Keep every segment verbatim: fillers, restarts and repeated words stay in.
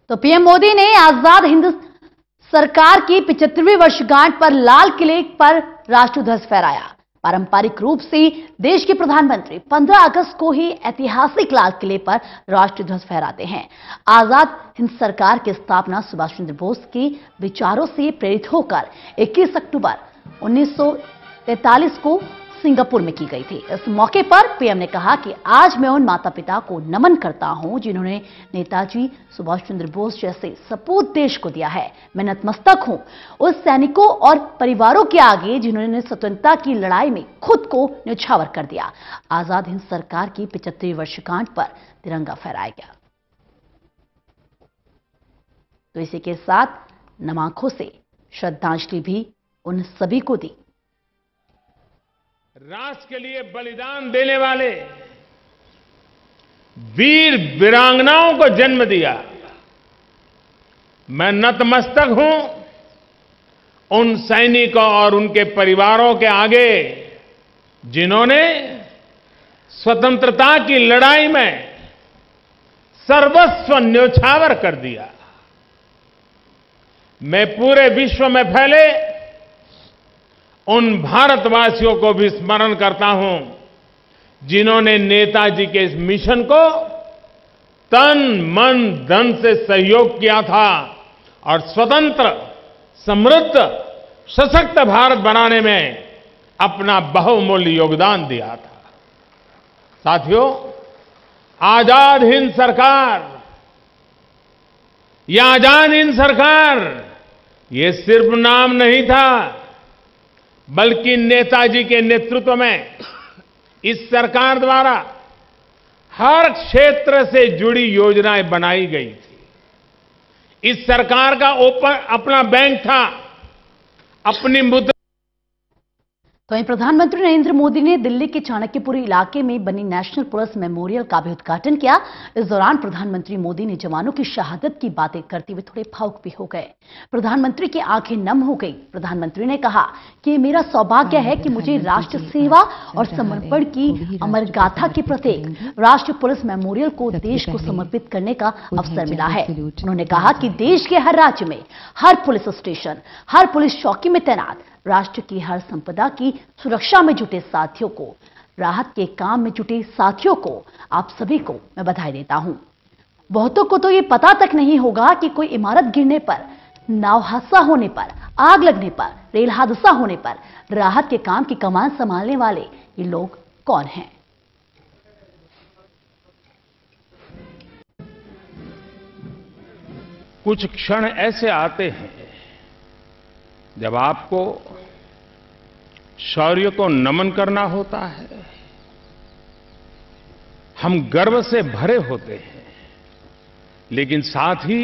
तो पीएम मोदी ने आजाद हिंद सरकार की पचहत्तरवीं वर्षगांठ पर लाल किले पर राष्ट्रीय ध्वज फहराया। पारंपरिक रूप से देश के प्रधानमंत्री पंद्रह अगस्त को ही ऐतिहासिक लाल किले पर राष्ट्रीय ध्वज फहराते हैं। आजाद हिंद सरकार की स्थापना सुभाष चंद्र बोस के विचारों से प्रेरित होकर इक्कीस अक्टूबर उन्नीस सौ तैंतालीस को सिंगापुर में की गई थी। इस मौके पर पीएम ने कहा कि आज मैं उन माता पिता को नमन करता हूं जिन्होंने नेताजी सुभाष चंद्र बोस जैसे सपूत देश को दिया है। मैं नतमस्तक हूं उस सैनिकों और परिवारों के आगे जिन्होंने स्वतंत्रता की लड़ाई में खुद को न्यौछावर कर दिया। आजाद हिंद सरकार की पचहत्तरवीं वर्षगांठ पर तिरंगा फहराया गया। तो इसी के साथ नम आंखों से श्रद्धांजलि भी उन सभी को दी। राष्ट्र के लिए बलिदान देने वाले वीर वीरांगनाओं को जन्म दिया। मैं नतमस्तक हूं उन सैनिकों और उनके परिवारों के आगे जिन्होंने स्वतंत्रता की लड़ाई में सर्वस्व न्यौछावर कर दिया। मैं पूरे विश्व में फैले उन भारतवासियों को भी स्मरण करता हूं जिन्होंने नेताजी के इस मिशन को तन मन धन से सहयोग किया था और स्वतंत्र समृद्ध सशक्त भारत बनाने में अपना बहुमूल्य योगदान दिया था। साथियों, आजाद हिंद सरकार, यह आजाद हिंद सरकार ये सिर्फ नाम नहीं था, बल्कि नेताजी के नेतृत्व में इस सरकार द्वारा हर क्षेत्र से जुड़ी योजनाएं बनाई गई थी। इस सरकार का ओपन अपना बैंक था, अपनी मुद्रा। तो वहीं प्रधानमंत्री नरेंद्र मोदी ने दिल्ली के चाणक्यपुरी इलाके में बनी नेशनल पुलिस मेमोरियल का भी उद्घाटन किया। इस दौरान प्रधानमंत्री मोदी ने जवानों की शहादत की बातें करते हुए थोड़े भावुक भी हो गए। प्रधानमंत्री की आंखें नम हो गई। प्रधानमंत्री ने कहा कि मेरा सौभाग्य है कि मुझे राष्ट्र सेवा और समर्पण की अमर गाथा के प्रतीक राष्ट्रीय पुलिस मेमोरियल को देश को समर्पित करने का अवसर मिला है। उन्होंने कहा कि देश के हर राज्य में, हर पुलिस स्टेशन, हर पुलिस चौकी में तैनात राष्ट्र की हर संपदा की सुरक्षा में जुटे साथियों को, राहत के काम में जुटे साथियों को, आप सभी को मैं बधाई देता हूं। बहुतों को तो ये पता तक नहीं होगा कि कोई इमारत गिरने पर, नाव हादसा होने पर, आग लगने पर, रेल हादसा होने पर राहत के काम की कमान संभालने वाले ये लोग कौन हैं। कुछ क्षण ऐसे आते हैं जब आपको शौर्य को नमन करना होता है। हम गर्व से भरे होते हैं, लेकिन साथ ही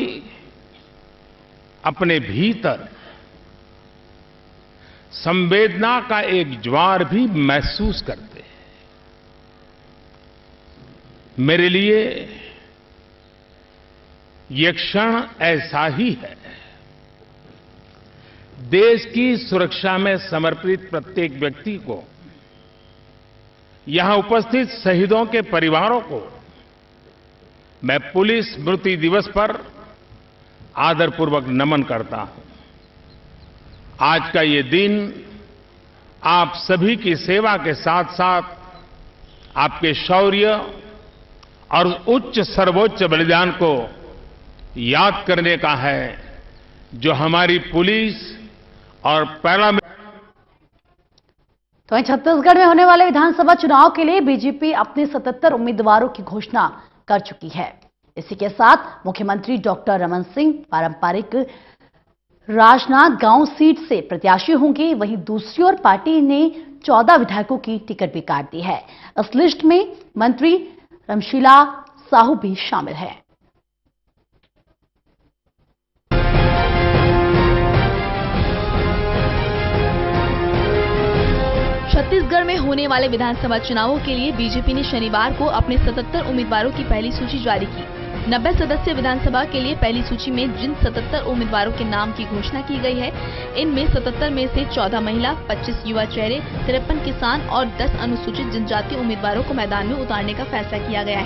अपने भीतर संवेदना का एक ज्वार भी महसूस करते हैं। मेरे लिए यह क्षण ऐसा ही है। देश की सुरक्षा में समर्पित प्रत्येक व्यक्ति को, यहां उपस्थित शहीदों के परिवारों को मैं पुलिस स्मृति दिवस पर आदरपूर्वक नमन करता हूं। आज का ये दिन आप सभी की सेवा के साथ साथ आपके शौर्य और उच्च सर्वोच्च बलिदान को याद करने का है, जो हमारी पुलिस और पैरा। तो छत्तीसगढ़ में होने वाले विधानसभा चुनाव के लिए बीजेपी अपने सतहत्तर उम्मीदवारों की घोषणा कर चुकी है। इसी के साथ मुख्यमंत्री डॉक्टर रमन सिंह पारंपरिक राजनांद गांव सीट से प्रत्याशी होंगे। वहीं दूसरी ओर पार्टी ने चौदह विधायकों की टिकट भी काट दी है। इस लिस्ट में मंत्री रमशीला साहू भी शामिल है। छत्तीसगढ़ में होने वाले विधानसभा चुनावों के लिए बीजेपी ने शनिवार को अपने सतहत्तर उम्मीदवारों की पहली सूची जारी की। नब्बे सदस्य विधानसभा के लिए पहली सूची में जिन सतहत्तर उम्मीदवारों के नाम की घोषणा की गई है, इनमें सतहत्तर में से चौदह महिला, पच्चीस युवा चेहरे, तिरपन किसान और दस अनुसूचित जनजाति उम्मीदवारों को मैदान में उतारने का फैसला किया गया है।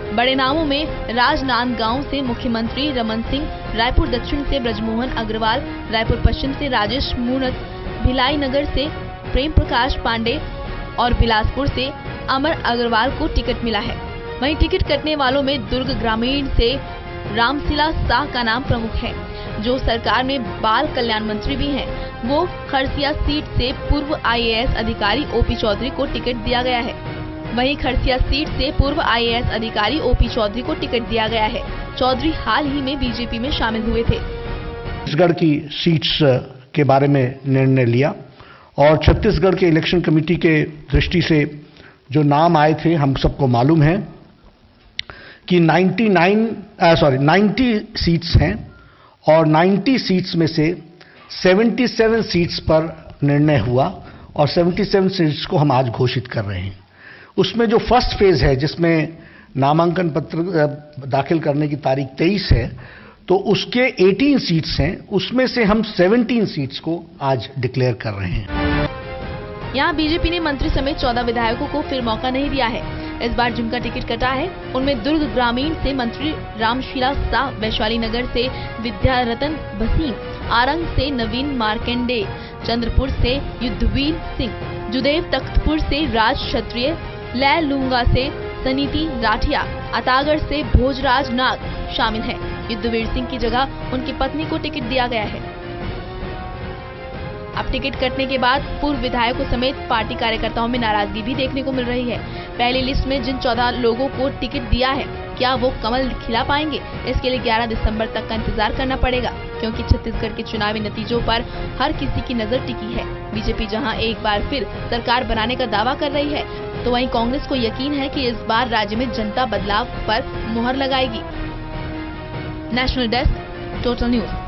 बड़े नामों में राजनांदगांव से मुख्यमंत्री रमन सिंह, रायपुर दक्षिण से ब्रजमोहन अग्रवाल, रायपुर पश्चिम से राजेश मूणत, भिलाई नगर से प्रेम प्रकाश पांडे और बिलासपुर से अमर अग्रवाल को टिकट मिला है। वहीं टिकट कटने वालों में दुर्ग ग्रामीण से रामशिला शाह का नाम प्रमुख है, जो सरकार में बाल कल्याण मंत्री भी हैं। वो खरसिया सीट से पूर्व आई ए एस अधिकारी ओ पी चौधरी को टिकट दिया गया है। वहीं खरसिया सीट से पूर्व आई ए एस अधिकारी ओ पी चौधरी को टिकट दिया गया है। चौधरी हाल ही में बी जे पी में शामिल हुए थे। छत्तीसगढ़ की सीट्स के बारे में निर्णय लिया और छत्तीसगढ़ के इलेक्शन कमेटी के दृष्टि से जो नाम आए थे, हम सबको मालूम है कि निन्यानवे सॉरी नब्बे सीट्स हैं और नब्बे सीट्स में से सतहत्तर सीट्स पर निर्णय हुआ और सतहत्तर सीट्स को हम आज घोषित कर रहे हैं। उसमें जो फर्स्ट फेज है, जिसमें नामांकन पत्र दाखिल करने की तारीख तेईस है, तो उसके अठारह सीट्स हैं, उसमें से हम सत्रह सीट्स को आज डिक्लेयर कर रहे हैं। यहाँ बी जे पी ने मंत्री समेत चौदह विधायकों को फिर मौका नहीं दिया है। इस बार जिनका टिकट कटा है उनमें दुर्ग ग्रामीण से मंत्री रामशिला शाह, वैशाली नगर से विद्यारतन भसीन, आरंग से नवीन मार्कंडे, चंद्रपुर से युद्धवीर सिंह, जुदेव तख्तपुर से राज क्षत्रिय, लैलूंगा से सनीति राठिया, अतागढ़ से भोजराज नाग शामिल हैं। युद्धवीर सिंह की जगह उनकी पत्नी को टिकट दिया गया है। अब टिकट कटने के बाद पूर्व विधायकों समेत पार्टी कार्यकर्ताओं में नाराजगी भी देखने को मिल रही है। पहली लिस्ट में जिन चौदह लोगों को टिकट दिया है, क्या वो कमल खिला पाएंगे? इसके लिए ग्यारह दिसंबर तक का इंतजार करना पड़ेगा, क्योंकि छत्तीसगढ़ के चुनावी नतीजों पर हर किसी की नजर टिकी है। बी जे पी जहां एक बार फिर सरकार बनाने का दावा कर रही है, तो वहीं कांग्रेस को यकीन है कि इस बार राज्य में जनता बदलाव पर मुहर लगाएगी। National desk, total news.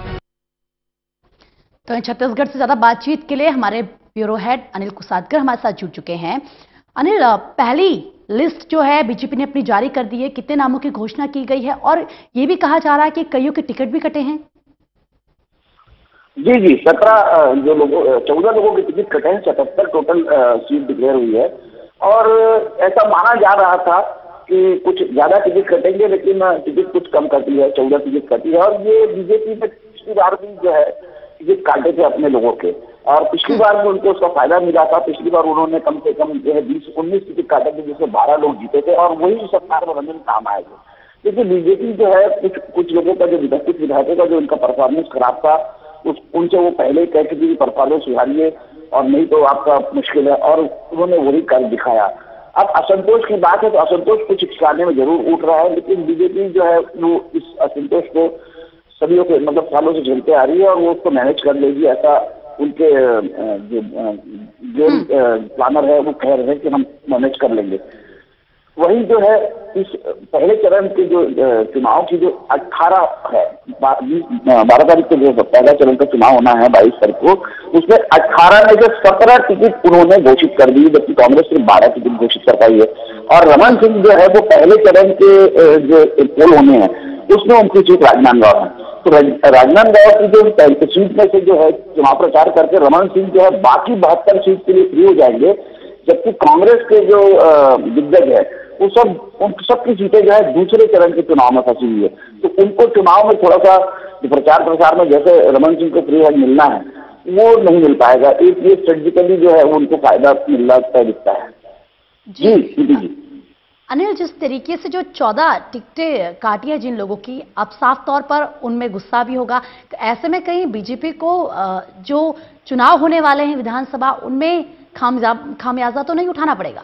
तो छत्तीसगढ़ से ज्यादा बातचीत के लिए हमारे ब्यूरो हेड अनिल कुसादकर हमारे साथ जुड़ चुके हैं। अनिल, पहली लिस्ट जो है बीजेपी ने अपनी जारी कर दी है, कितने नामों की घोषणा की गई है और ये भी कहा जा रहा है कि कईयों के टिकट भी कटे हैं? जी जी सत्रह जो लोगों चौदह लोगों के टिकट कटे हैं, सतहत्तर टोटल सीट डिक्लेयर हुई है। और ऐसा माना जा रहा था कि कुछ ज्यादा टिकट कटेंगे, लेकिन टिकट कुछ कम कटी है, चौदह टिकट कटी है। और ये बीजेपी में पिछली बार भी जो है टिकट काटे थे अपने लोगों के, और पिछली बार में उनको उसका फायदा मिला था। पिछली बार उन्होंने कम से कम जो है बीस उन्नीस टिकट काटे थे, जिसमें बारह लोग जीते थे और वही सरकार बनाने में काम आए थे। लेकिन बीजेपी जो है कुछ कुछ लोगों का जो कुछ विधायकों का जो उनका परफॉर्मेंस खराब था, उस उनसे वो पहले ही कहते थे कि परफॉर्मेंस सुधारिए और नहीं तो आपका मुश्किल है, और उन्होंने वही कर दिखाया। अब असंतोष की बात है तो असंतोष कुछ ठिकाने में जरूर उठ रहा है, लेकिन बीजेपी जो है वो इस असंतोष को सदियों के मतलब सालों से झेलते आ रही है और वो उसको मैनेज कर लेगी, ऐसा उनके जो जो प्लानर है वो कह रहे हैं कि हम मैनेज कर लेंगे। वही जो है इस पहले चरण के जो चुनाव की जो अठारह है, बारह तारीख को जो पहला चरण का चुनाव होना है बाईस तारीख को, उसमें अठारह में जो सत्रह टिकट उन्होंने घोषित कर दी, जबकि कांग्रेस सिर्फ बारह टिकट घोषित कर पाई है। और रमन सिंह जो है वो पहले चरण के जो पोल होने हैं उसमें उनकी सीट राजनांदगांव है। तो राजनांदगांव की जो सीट में से जो है चुनाव प्रचार करके रमन सिंह जो है बाकी बहत्तर सीट के लिए फ्री हो जाएंगे, जबकि कांग्रेस के जो दिग्गज है वो सब उन सबकी सीटें जो है दूसरे चरण के चुनाव में फंसी हुई है। तो उनको चुनाव में थोड़ा सा प्रचार प्रसार में जैसे रमन सिंह को फ्री हैंड मिलना है वो नहीं मिल पाएगा। एक ये स्ट्रेटेजिकली जो है वो उनको फायदा मिलना तय दिखता है। जी जी जी अनिल, जिस तरीके से जो चौदह टिकटें काटी है जिन लोगों की, अब साफ तौर पर उनमें गुस्सा भी होगा। ऐसे में कहीं बीजेपी को जो चुनाव होने वाले हैं विधानसभा, उनमें खामियाजा तो नहीं उठाना पड़ेगा?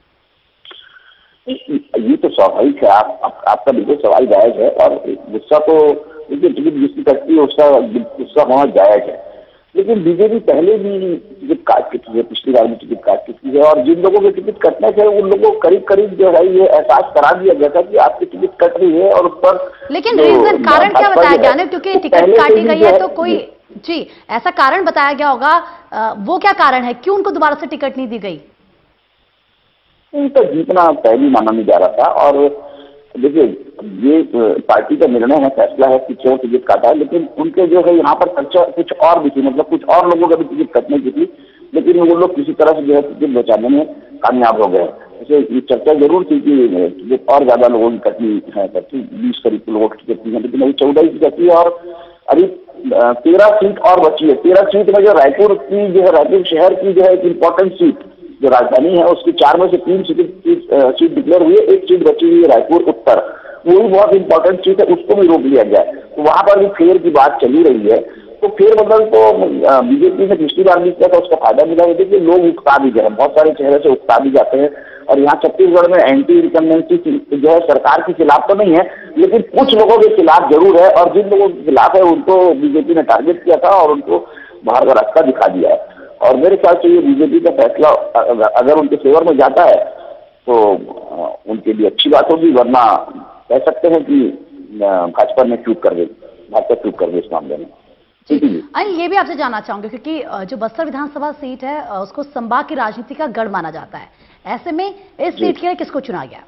ये तो स्वाभाविक है, आप, आप, आपका बिल्कुल सवाल जायज है। और गुस्सा तो देखिए टिकट जिसकी कटती है उसका गुस्सा होना जायज है, लेकिन बीजेपी पहले भी टिकट काट चुकी है, पिछली बार भी टिकट काट चुकी है। और जिन लोगों के टिकट कटने थे उन लोगों को करीब करीब जो है ये एहसास करा दिया गया था कि आपकी टिकट कट रही है। और उस पर लेकिन रीजन कारण क्या बताया गया ना, क्योंकि टिकट काटी गई है तो कोई जी ऐसा कारण बताया गया होगा, वो क्या कारण है, क्यों उनको दोबारा से टिकट नहीं दी गई? उनका जीतना तय भी माना नहीं जा रहा था। और देखिए ये पार्टी का निर्णय है, फैसला है कि क्यों टिकट काटा है, लेकिन उनके जो है यहाँ पर चर्चा कुछ और भी थी, मतलब कुछ और लोगों का भी टिकट कटने की थी, लेकिन वो लोग किसी तरह से जो है टिकट बचाने में कामयाब हो गए। वैसे ये चर्चा जरूर थी कि और ज्यादा लोगों की कटनी है करती, बीस करीब लोगों की कटनी है, लेकिन अभी चौदह की कटनी है और अभी तेरह सीट और बची है। तेरह सीट में जो रायपुर की जो है, रायपुर शहर की जो है एक इम्पोर्टेंट सीट जो राजधानी है उसकी चार में से तीन सीट सीट डिक्लेयर हुई है, एक सीट बची हुई है रायपुर उत्तर, वो भी बहुत इंपॉर्टेंट सीट है, उसको भी रोक लिया गया है। तो वहां पर भी फेर की बात चली रही है। तो फेरबदल तो बीजेपी ने पिछली बार भी किया था, उसका फायदा मिला है कि लोग उकता भी गए, बहुत सारे चेहरे से उकता भी जाते हैं। और यहाँ छत्तीसगढ़ में एंटी इनकम्बेंसी जो है सरकार के खिलाफ तो नहीं है, लेकिन कुछ लोगों के खिलाफ जरूर है, और जिन लोगों के खिलाफ है उनको बीजेपी ने टारगेट किया था और उनको बाहर का रास्ता दिखा दिया है। और मेरे ख्याल से ये बीजेपी का फैसला अगर उनके फेवर में जाता है तो उनके लिए अच्छी बात होगी, वरना कह सकते हैं कि भाजपा ने चूक कर गई, भाजपा चूक कर गई इस मामले में। अनिल, ये भी आपसे जानना चाहूंगे क्योंकि जो बस्तर विधानसभा सीट है उसको संभाग की राजनीति का गढ़ माना जाता है, ऐसे में इस सीट के लिए किसको चुना गया?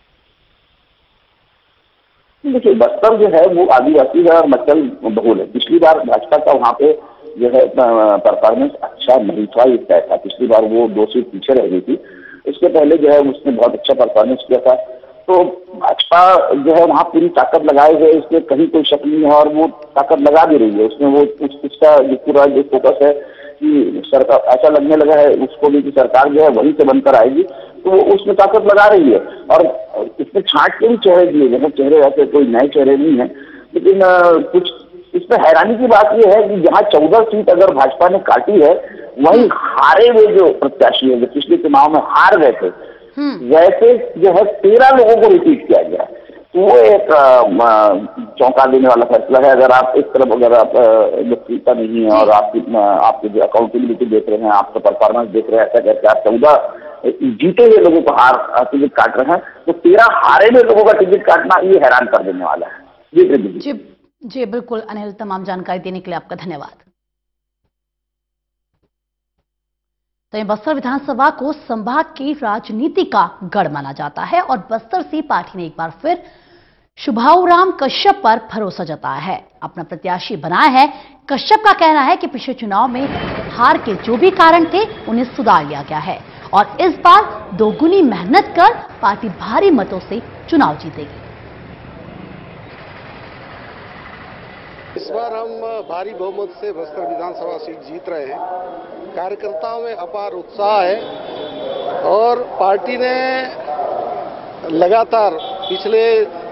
देखिए, बस्तर जो है वो आदिवासी है और नक्सल बहुल है। पिछली बार भाजपा का वहाँ पे जो है परफॉर्मेंस अच्छा नहीं था, ये तय था। पिछली बार वो दो सीट पीछे रह गई थी, इसके पहले जो है उसने बहुत अच्छा परफॉर्मेंस किया था। तो भाजपा जो है वहाँ पूरी ताकत लगाए हुए, इसमें कहीं कोई शक नहीं है, और वो ताकत लगा भी रही है। उसमें वो उस, उसका जो पूरा जो फोकस है कि सरकार, ऐसा लगने लगा है उसको भी कि सरकार जो है वहीं से बनकर आएगी, तो वो उसमें ताकत लगा रही है। और इसमें छांट के भी चेहरे दिए गए, चेहरे ऐसे कोई नए चेहरे नहीं है। लेकिन कुछ इसमें हैरानी की बात यह है कि जहाँ चौदह सीट अगर भाजपा ने काटी है, वहीं हारे हुए जो प्रत्याशी है जो पिछले चुनाव में हार गए थे, वैसे जो है तेरह लोगों को रिपीट किया गया। तो वो एक चौंका देने वाला फैसला है। अगर आप एक तरफ अगर आप लोकप्रियता नहीं है और आप आपके जो अकाउंटेबिलिटी देख रहे हैं, आपका परफॉर्मेंस देख रहे हैं, ऐसा करके आप चौदह जीते हुए लोगों को हार टिकट काट रहे हैं, तो तेरह हारे हुए लोगों का टिकट काटना ये हैरान कर देने वाला है। जी जी जी बिल्कुल अनिल, तमाम जानकारी देने के लिए आपका धन्यवाद। तो ये बस्तर विधानसभा को संभाग की राजनीति का गढ़ माना जाता है और बस्तर से पार्टी ने एक बार फिर शुभाऊराम कश्यप पर भरोसा जताया है, अपना प्रत्याशी बनाया है। कश्यप का कहना है कि पिछले चुनाव में हार के जो भी कारण थे उन्हें सुधार लिया गया है और इस बार दोगुनी मेहनत कर पार्टी भारी मतों से चुनाव जीतेगी। इस बार हम भारी बहुमत से बस्तर विधानसभा सीट जीत रहे हैं। कार्यकर्ताओं में अपार उत्साह है और पार्टी ने लगातार पिछले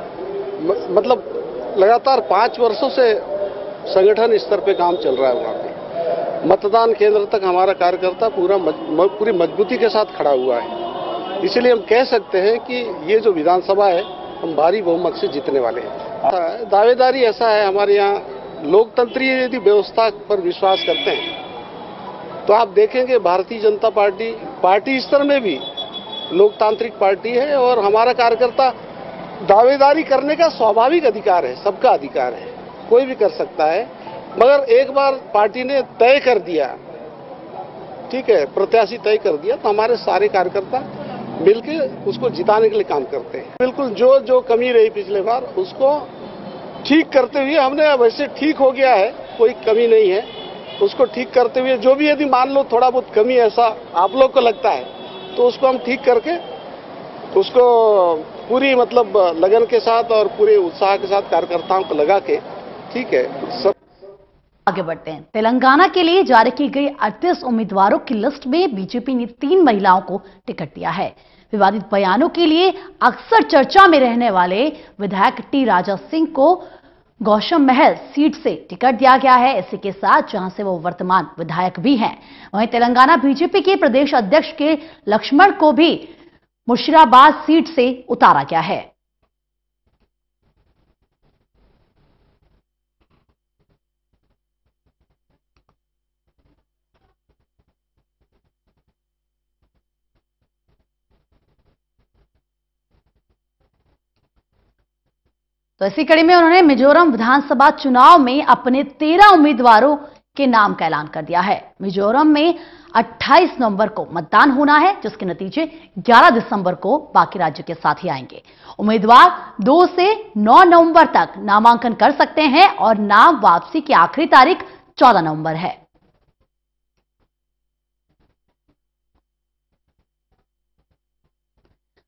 मतलब लगातार पांच वर्षों से संगठन स्तर पे काम चल रहा है। वहाँ पे मतदान केंद्र तक हमारा कार्यकर्ता पूरा मज, पूरी मजबूती के साथ खड़ा हुआ है। इसलिए हम कह सकते हैं कि ये जो विधानसभा है हम भारी बहुमत से जीतने वाले हैं। दावेदारी ऐसा है, हमारे यहाँ लोकतंत्रीय यदि व्यवस्था पर विश्वास करते हैं तो आप देखेंगे भारतीय जनता पार्टी पार्टी स्तर में भी लोकतांत्रिक पार्टी है और हमारा कार्यकर्ता दावेदारी करने का स्वाभाविक अधिकार है, सबका अधिकार है, कोई भी कर सकता है। मगर एक बार पार्टी ने तय कर दिया, ठीक है, प्रत्याशी तय कर दिया, तो हमारे सारे कार्यकर्ता मिलके उसको जिताने के लिए काम करते हैं। बिल्कुल जो जो कमी रही पिछले बार उसको ठीक करते हुए, हमने वैसे ठीक हो गया है, कोई कमी नहीं है, उसको ठीक करते हुए जो भी यदि मान लो थोड़ा बहुत कमी ऐसा आप लोग को लगता है तो उसको हम ठीक करके उसको पूरी मतलब लगन के साथ और पूरे उत्साह के साथ कार्यकर्ताओं को लगा के, ठीक है, सब आगे बढ़ते हैं। तेलंगाना के लिए जारी की गई अड़तीस उम्मीदवारों की लिस्ट में बीजेपी ने तीन महिलाओं को टिकट दिया है। विवादित बयानों के लिए अक्सर चर्चा में रहने वाले विधायक टी राजा सिंह को गौशम महल सीट से टिकट दिया गया है, इसी के साथ जहां से वो वर्तमान विधायक भी हैं। वहीं तेलंगाना बीजेपी के प्रदेश अध्यक्ष के लक्ष्मण को भी मुर्शिदाबाद सीट से उतारा गया है। तो इसी कड़ी में उन्होंने मिजोरम विधानसभा चुनाव में अपने तेरह उम्मीदवारों के नाम का ऐलान कर दिया है। मिजोरम में अट्ठाईस नवंबर को मतदान होना है, जिसके नतीजे ग्यारह दिसंबर को बाकी राज्य के साथ ही आएंगे। उम्मीदवार दो से नौ नवंबर तक नामांकन कर सकते हैं और नाम वापसी की आखिरी तारीख चौदह नवंबर है।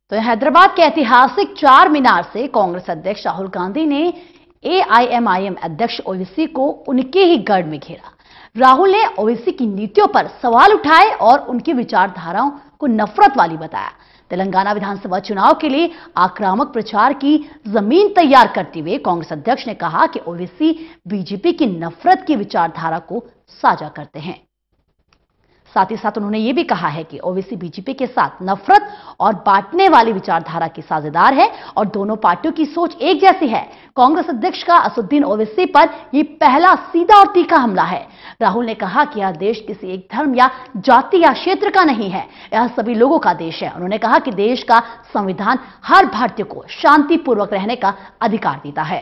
तो हैदराबाद के ऐतिहासिक चार मीनार से कांग्रेस अध्यक्ष राहुल गांधी ने ए आई एम आई एम अध्यक्ष ओवैसी को उनके ही गढ़ में घेरा। राहुल ने ओवैसी की नीतियों पर सवाल उठाए और उनकी विचारधाराओं को नफरत वाली बताया। तेलंगाना विधानसभा चुनाव के लिए आक्रामक प्रचार की जमीन तैयार करते हुए कांग्रेस अध्यक्ष ने कहा कि ओवैसी बीजेपी की नफरत की विचारधारा को साझा करते हैं। साथ ही साथ उन्होंने ये भी कहा है कि ओवैसी बीजेपी के साथ नफरत और बांटने वाली विचारधारा की साझेदार है और दोनों पार्टियों की सोच एक जैसी है। कांग्रेस अध्यक्ष का असदुद्दीन ओवैसी पर यह पहला सीधा और तीखा हमला है। राहुल ने कहा कि यह देश किसी एक धर्म या जाति या क्षेत्र का नहीं है, यह सभी लोगों का देश है। उन्होंने कहा कि देश का संविधान हर भारतीय को शांतिपूर्वक रहने का अधिकार देता है।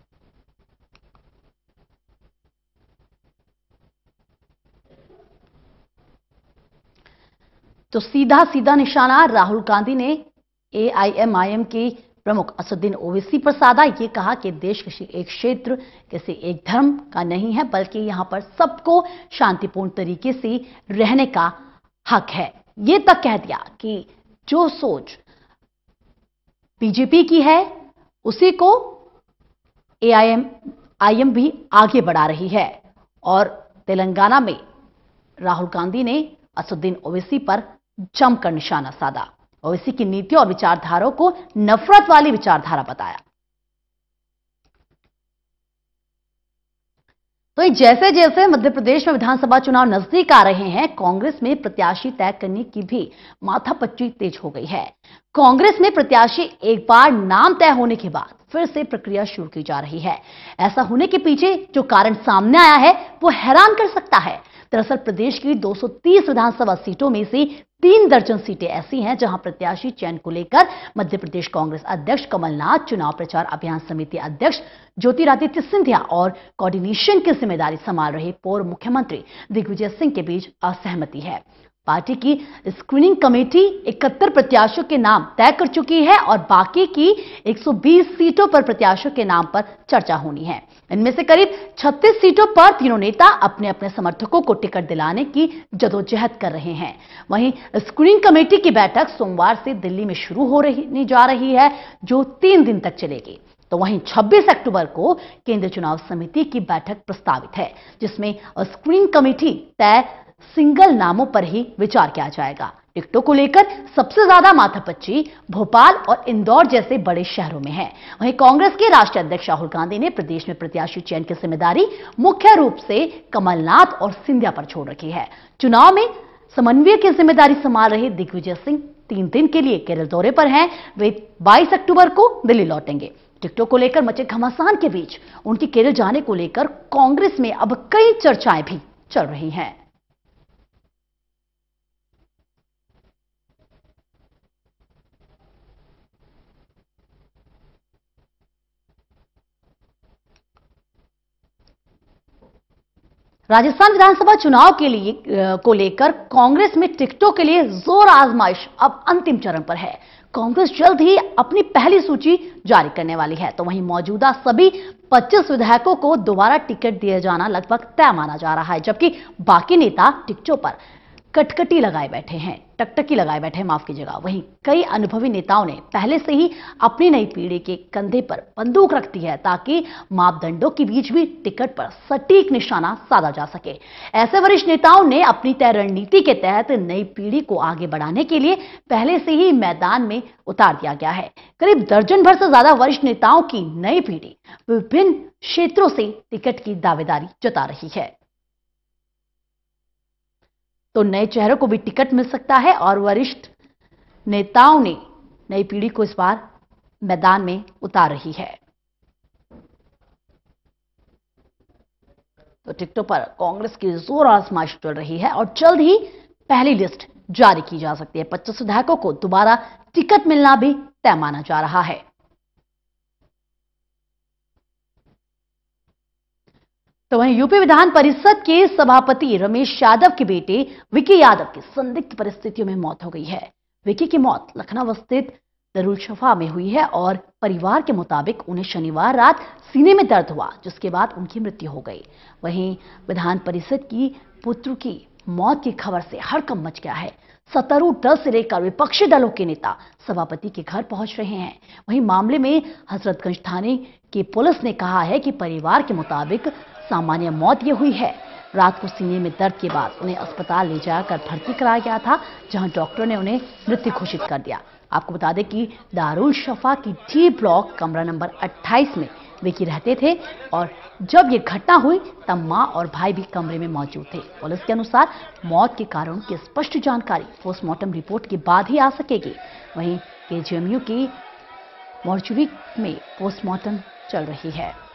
तो सीधा सीधा निशाना राहुल गांधी ने ए आई एम आई एम के प्रमुख असदुद्दीन ओवैसी पर साधा। ये कहा कि देश किसी एक क्षेत्र, किसी एक धर्म का नहीं है, बल्कि यहां पर सबको शांतिपूर्ण तरीके से रहने का हक है। ये तक कह दिया कि जो सोच बीजेपी की है उसी को ए आई एम आई एम भी आगे बढ़ा रही है। और तेलंगाना में राहुल गांधी ने असदुद्दीन ओवैसी पर जमकर निशाना साधा। ओवैसी की नीतियों और विचारधाराओं को नफरत वाली विचारधारा बताया। तो जैसे जैसे मध्य प्रदेश में विधानसभा चुनाव नजदीक आ रहे हैं, कांग्रेस में प्रत्याशी तय करने की भी माथापच्ची तेज हो गई है। कांग्रेस में प्रत्याशी एक बार नाम तय होने के बाद फिर से प्रक्रिया शुरू की जा रही है। ऐसा होने के पीछे जो कारण सामने आया है वो हैरान कर सकता है। दरअसल प्रदेश की दो सौ तीस विधानसभा सीटों में से तीन दर्जन सीटें ऐसी हैं जहां प्रत्याशी चयन को लेकर मध्य प्रदेश कांग्रेस अध्यक्ष कमलनाथ, चुनाव प्रचार अभियान समिति अध्यक्ष ज्योतिरादित्य सिंधिया और कोऑर्डिनेशन की जिम्मेदारी संभाल रहे पूर्व मुख्यमंत्री दिग्विजय सिंह के बीच असहमति है। पार्टी की स्क्रीनिंग कमेटी इकहत्तर प्रत्याशियों के नाम तय कर चुकी है और बाकी की एक सौ बीस सीटों पर प्रत्याशियों के नाम पर चर्चा होनी है। इनमें से करीब छत्तीस सीटों पर तीनों नेता अपने अपने समर्थकों को टिकट दिलाने की जदोजहद कर रहे हैं। वहीं स्क्रीनिंग कमेटी की बैठक सोमवार से दिल्ली में शुरू हो रही जा रही है, जो तीन दिन तक चलेगी। तो वहीं छब्बीस अक्टूबर को केंद्रीय चुनाव समिति की बैठक प्रस्तावित है, जिसमें स्क्रीनिंग कमेटी तय सिंगल नामों पर ही विचार किया जाएगा। टिकटों को लेकर सबसे ज्यादा माथापच्ची भोपाल और इंदौर जैसे बड़े शहरों में है। वहीं कांग्रेस के राष्ट्रीय अध्यक्ष राहुल गांधी ने प्रदेश में प्रत्याशी चयन की जिम्मेदारी मुख्य रूप से कमलनाथ और सिंधिया पर छोड़ रखी है। चुनाव में समन्वय की जिम्मेदारी संभाल रहे दिग्विजय सिंह तीन दिन के लिए केरल दौरे पर हैं। वे बाईस अक्टूबर को दिल्ली लौटेंगे। टिकटों को लेकर मचे घमासान के बीच उनकी केरल जाने को लेकर कांग्रेस में अब कई चर्चाएं भी चल रही हैं। राजस्थान विधानसभा चुनाव के लिए को लेकर कांग्रेस में टिकटों के लिए जोर आजमाइश अब अंतिम चरण पर है। कांग्रेस जल्द ही अपनी पहली सूची जारी करने वाली है। तो वहीं मौजूदा सभी पच्चीस विधायकों को दोबारा टिकट दिया जाना लगभग तय माना जा रहा है, जबकि बाकी नेता टिकटों पर कटकटी लगाए बैठे हैं टकटकी लगाए बैठे हैं माफ कीजिएगा। वहीं कई अनुभवी नेताओं ने पहले से ही अपनी नई पीढ़ी के कंधे पर बंदूक रख दी है, ताकि मापदंडों के बीच भी टिकट पर सटीक निशाना साधा जा सके। ऐसे वरिष्ठ नेताओं ने अपनी तय रणनीति के तहत नई पीढ़ी को आगे बढ़ाने के लिए पहले से ही मैदान में उतार दिया गया है। करीब दर्जन भर से ज्यादा वरिष्ठ नेताओं की नई पीढ़ी विभिन्न क्षेत्रों से टिकट की दावेदारी जता रही है। तो नए चेहरों को भी टिकट मिल सकता है और वरिष्ठ नेताओं ने नई पीढ़ी को इस बार मैदान में उतार रही है। तो टिकटों पर कांग्रेस की जोर आजमाइश चल रही है और जल्द ही पहली लिस्ट जारी की जा सकती है। पच्चीस विधायकों को दोबारा टिकट मिलना भी तय माना जा रहा है। तो वहीं यूपी विधान परिषद के सभापति रमेश यादव के बेटे विकी यादव की संदिग्ध परिस्थितियों में मौत हो गई है। विकी की मौत लखनऊ स्थित दरुलशफा में हुई है और परिवार के मुताबिक उन्हें शनिवार रात सीने में दर्द हुआ, जिसके बाद उनकी मृत्यु हो गई। वहीं विधान परिषद की पुत्र की मौत की खबर से हड़कंप मच गया है। सत्तारूढ़ दल से लेकर विपक्षी दलों के नेता सभापति के घर पहुंच रहे हैं। वहीं मामले में हजरतगंज थाने की पुलिस ने कहा है कि परिवार के मुताबिक सामान्य मौत ये हुई है। रात को सीने में दर्द के बाद उन्हें अस्पताल ले जाकर भर्ती कराया गया था, जहां डॉक्टर ने उन्हें मृत घोषित कर दिया। आपको बता दें कि दारुल शफा की डी ब्लॉक कमरा नंबर अट्ठाईस में विकी रहते थे और जब ये घटना हुई तब मां और भाई भी कमरे में मौजूद थे। पुलिस के अनुसार मौत के कारण की स्पष्ट जानकारी पोस्टमार्टम रिपोर्ट के बाद ही आ सकेगी। वहीं केजीएमयू की मॉर्चुरी में पोस्टमार्टम चल रही है।